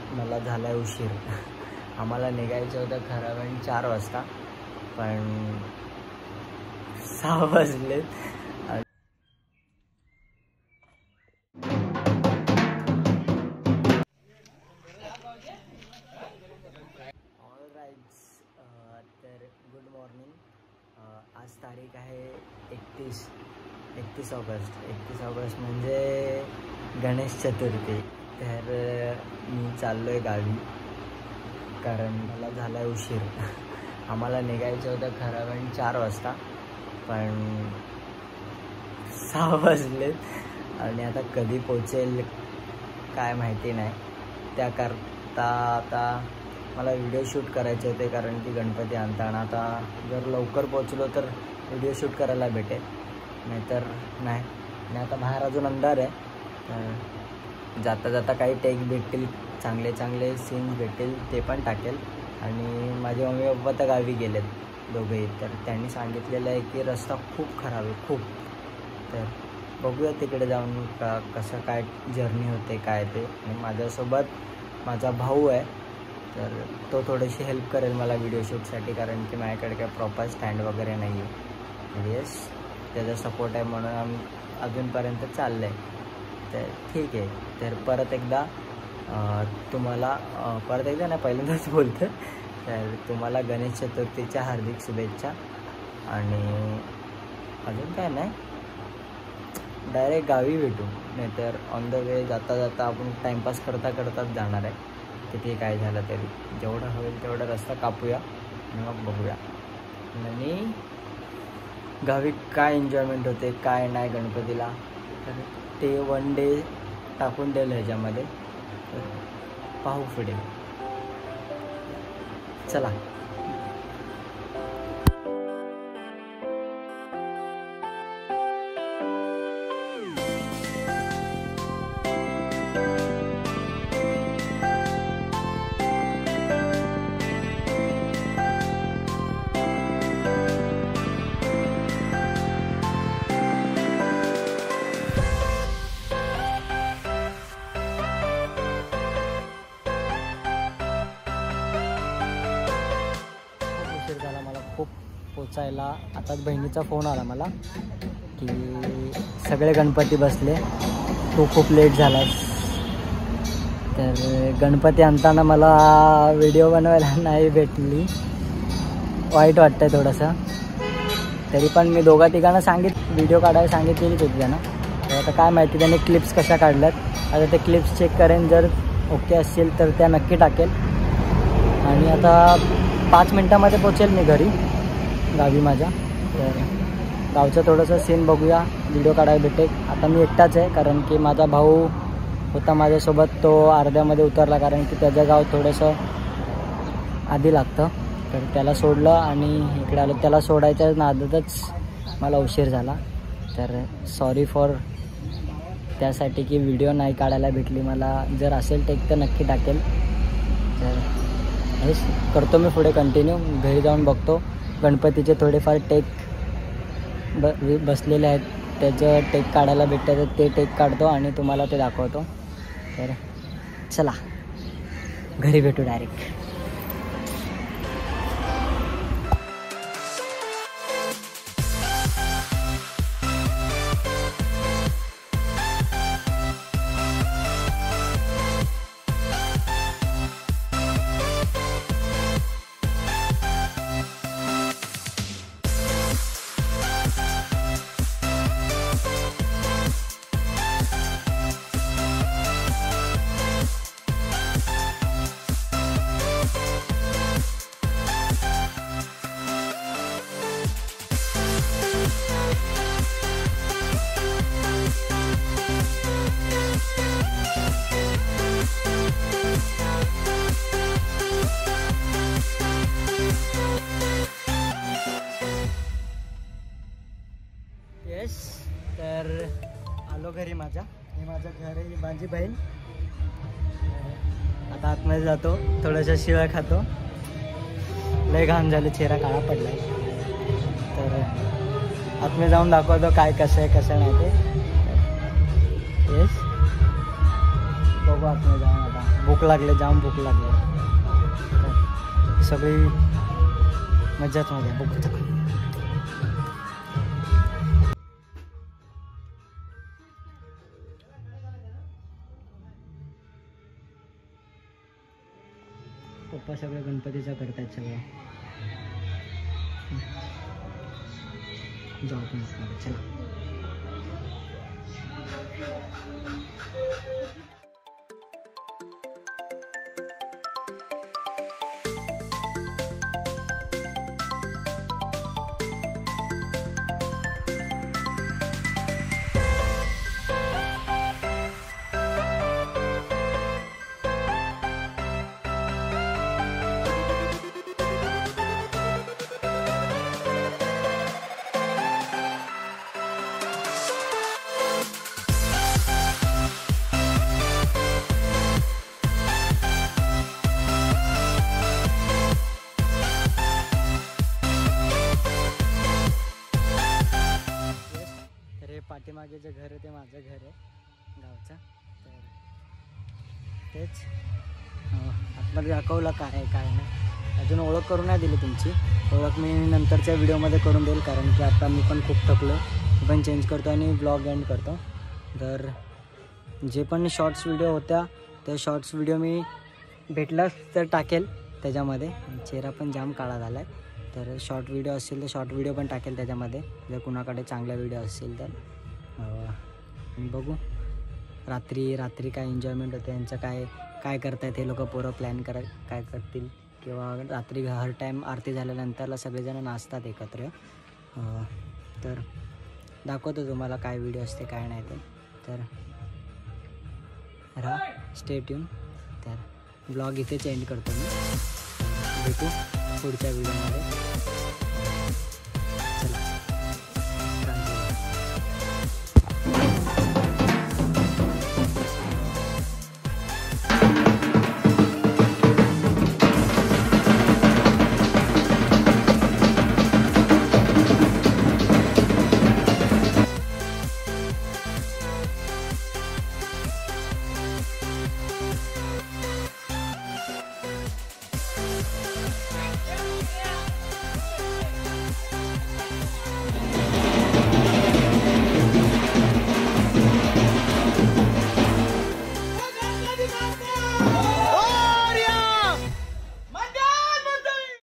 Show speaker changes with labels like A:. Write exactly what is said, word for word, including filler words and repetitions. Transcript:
A: मला झाला आहे उशीर. आम्हाला निघायचं होतं खरं पण चार वाजता, पण सहा वाजलेत. ऑल राईट्स, तर गुड मॉर्निंग. आज तारीख आहे एकतीस एकतीस ऑगस्ट. एकतीस ऑगस्ट म्हणजे गणेश चतुर्थी. तर मी चाललो आहे गावी, कारण मला झाला आहे उशीर. आम्हाला निघायचं होतं खरं पण चार वाजता, पण सहा वाजलेत आणि आता कधी पोचेल काय माहिती नाही. त्याकरता आता मला व्हिडिओ शूट करायचे होते, कारण की गणपती आणताना आता जर लवकर पोचलो तर व्हिडिओ शूट करायला भेटेल, नाहीतर नाही. आणि आता बाहेर अजून अंधार आहे, तर जाता जाता काही टेक भेटतील, चांगले चांगले सीन्स भेटतील ते पण टाकेल. आणि माझे मम्मी पप्पा तर गावी गेलेत दोघेही, तर त्यांनी सांगितलेलं आहे की रस्ता खूप खराब आहे खूप. तर बघूया तिकडे जाऊन का कसं काय जर्नी होते काय ते. आणि माझ्यासोबत माझा भाऊ आहे, तर तो थोडीशी हेल्प करेल मला व्हिडिओ शूटसाठी, कारण की माझ्याकडे काय प्रॉपर स्टँड वगैरे नाही आहे. येस, त्याचा सपोर्ट आहे म्हणून आम्ही अजूनपर्यंत चाललं आहे. तर ठीक आहे. तर परत एकदा तुम्हाला परत एकदा नाही पहिल्यांदाच बोलतं, तर तुम्हाला गणेश चतुर्थीच्या हार्दिक शुभेच्छा. आणि अजून काय नाही, डायरेक्ट गावी भेटू, नाहीतर ऑन द वे जाता जाता आपण टाईमपास करता करताच जाणार आहे. किती काय झालं तरी जेवढं होईल तेवढा रस्ता कापूया आणि मग बघूया. आणि गावी काय एन्जॉयमेंट होते काय नाही गणपतीला, तर ते वन डे टाकून दिलं ह्याच्यामध्ये, पाहू पुढे. चला. खूप पोचायला. आताच बहिणीचा फोन आला मला की सगळे गणपती बसले, तू खूप लेट झालास. तर गणपती आणताना मला व्हिडिओ बनवायला नाही भेटली, वाईट वाटतं आहे थोडंसं. तरी पण मी दोघा तिघांना सांगित व्हिडिओ काढायला सांगितलेलीच होती त्यांना. तर आता काय माहिती त्यांनी क्लिप्स कशा काढल्यात. आता ते क्लिप्स चेक करेन, जर ओके असतील तर त्या नक्की टाकेल. आणि आता पाच मिनटामध्ये पोचेल मी घरी गावी माझ्या. तर गावचं थोडंसं सीन बघूया, व्हिडिओ काढायला भेटेल. आता मी एकटाच आहे, कारण की माझा भाऊ होता माझ्यासोबत, तो अर्ध्यामध्ये उतरला, कारण की त्याचं गाव थोडंसं आधी लागतं. तर त्याला सोडलं आणि इकडे आलो. त्याला सोडायच्या नादातच मला उशीर झाला. तर सॉरी फॉर त्यासाठी की व्हिडिओ नाही काढायला भेटली मला. जर असेल टेक तर नक्की टाकेल. तर हेच करतो मी पुढे कंटिन्यू. घरी जाऊन बघतो गणपतीचे थोडेफार टेक ब बसलेले आहेत, त्याचं टेक काढायला भेटतं तर ते टेक काढतो आणि तुम्हाला ते दाखवतो. तर चला घरी भेटू डायरेक्ट. येस, तर आलो घरी माझ्या. हे माझं घर आहे, माझी बहीण. आता आतमध्ये जातो, थोड्याशा शिव्या खातो. लय घाम झाले, चेहरा काळा पडलाय. तर आतमध्ये जाऊन दाखवतो काय कसं आहे कसं नाही ते. येस, बघू आतमध्ये जाऊन. आता भूक लागले, जाम भूक लागले. सगळी मज्जाच मध्ये भूक. पप्पा सगळं गणपतीचं करतायत सगळं. जाऊ पण चला. पाठीमागे जे घर आहे ते माझं घर आहे गावचं. तर तेच आतमध्ये दाखवलं काय आहे काय नाही. अजून ओळख करून नाही दिली तुमची. ओळख मी नंतरच्या व्हिडिओमध्ये करून देईल, कारण की आता मी पण खूप थकलो. मी पण चेंज करतो आणि ब्लॉग एंड करतो. तर जे पण शॉर्ट्स व्हिडिओ होत्या त्या शॉर्ट्स व्हिडिओ मी भेटलाच तर टाकेल त्याच्यामध्ये. चेहरा पण जाम काळा झाला आहे. तर शॉर्ट व्हिडिओ असेल तर शॉर्ट व्हिडिओ पण टाकेल त्याच्यामध्ये, जर कुणाकडे चांगला व्हिडिओ असेल तर. आणि बघू रात्री रात्री काय एन्जॉयमेंट होते, यांचं काय काय करतायत हे लोक पोरं प्लॅन करा काय करतील. किंवा रात्री हर टाईम आरती झाल्यानंतरला सगळेजण नाचतात एकत्र. तर दाखवतो तुम्हाला काय व्हिडिओ असते काय नाही ते. तर राहा स्टे ट्यून. तर ब्लॉग इथेच एंड करतो मी. भेटू पुढच्या व्हिडिओमध्ये.